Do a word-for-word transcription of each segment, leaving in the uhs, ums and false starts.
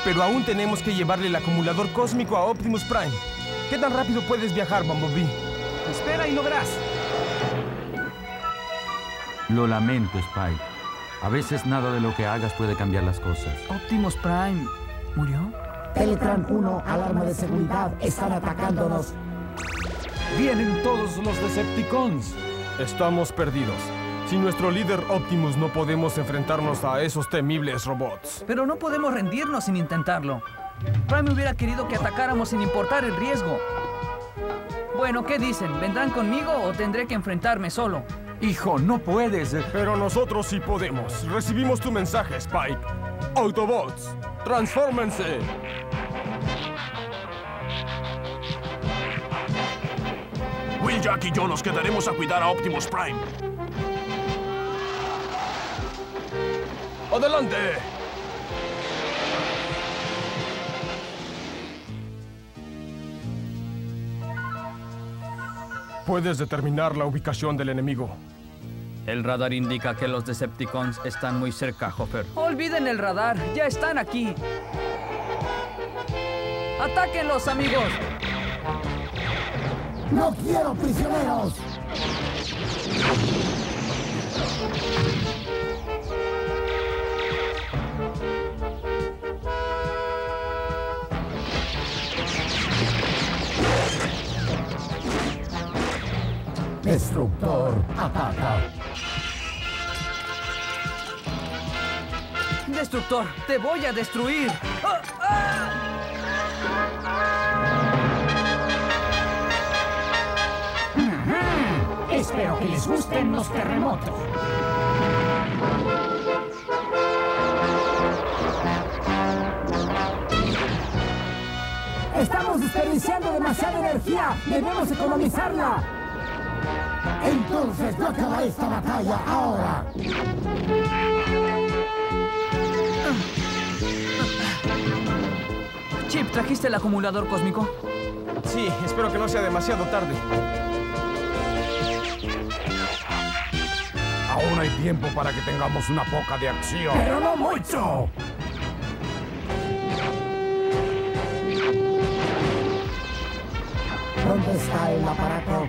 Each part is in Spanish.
pero aún tenemos que llevarle el acumulador cósmico a Optimus Prime. ¿Qué tan rápido puedes viajar, Bumblebee? Espera y lo verás. Lo lamento, Spike. A veces nada de lo que hagas puede cambiar las cosas. Optimus Prime... ¿murió? Teletran uno, alarma de seguridad. Están atacándonos. ¡Vienen todos los Decepticons! Estamos perdidos. Sin nuestro líder Optimus no podemos enfrentarnos a esos temibles robots. Pero no podemos rendirnos sin intentarlo. Prime hubiera querido que atacáramos sin importar el riesgo. Bueno, ¿qué dicen? ¿Vendrán conmigo o tendré que enfrentarme solo? Hijo, no puedes. Pero nosotros sí podemos. Recibimos tu mensaje, Spike. Autobots, ¡transfórmense! Wheeljack y yo nos quedaremos a cuidar a Optimus Prime. ¡Adelante! Puedes determinar la ubicación del enemigo. El radar indica que los Decepticons están muy cerca, Hopper. Olviden el radar, ya están aquí. ¡Atáquenlos, amigos! ¡No quiero prisioneros! Destructor, ataca. Destructor, te voy a destruir. ¡Ah! ¡Ah! Espero que les gusten los terremotos. Estamos desperdiciando demasiada energía. Debemos economizarla. Entonces no acaba esta batalla ahora. Chip, ¿trajiste el acumulador cósmico? Sí, espero que no sea demasiado tarde. Aún hay tiempo para que tengamos una poca de acción. ¡Pero no mucho! ¿Dónde está el aparato?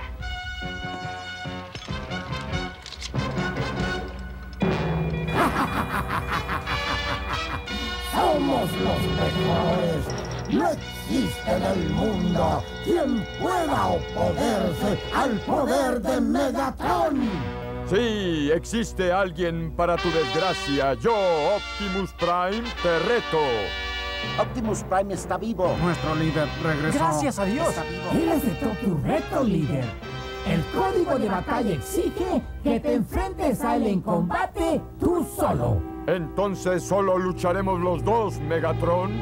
¡Somos los mejores! No existe en el mundo quien pueda oponerse al poder de Megatron. Sí, existe alguien para tu desgracia. Yo, Optimus Prime, te reto. Optimus Prime está vivo. Nuestro líder regresó. Gracias a Dios. Él aceptó tu reto, líder. El código de batalla exige que te enfrentes a él en combate tú solo. Entonces solo lucharemos los dos, Megatron.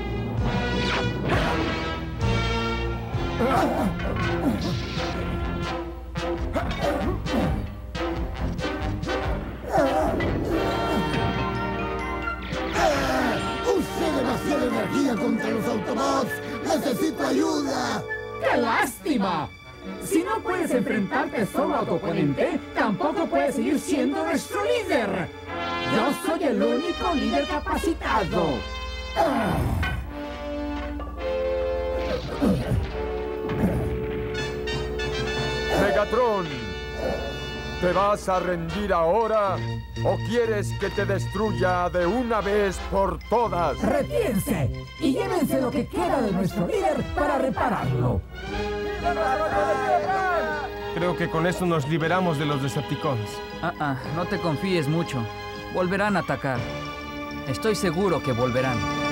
Usé demasiada energía contra los Autobots. ¡Necesito ayuda! ¡Qué lástima! Si no puedes enfrentarte solo a tu oponente, tampoco puedes seguir siendo nuestro líder. Yo soy el único líder capacitado. Megatron, ¿te vas a rendir ahora o quieres que te destruya de una vez por todas? Retírense y llévense lo que queda de nuestro líder para repararlo. Creo que con eso nos liberamos de los Decepticons. Ah, ah, no te confíes mucho. Volverán a atacar. Estoy seguro que volverán.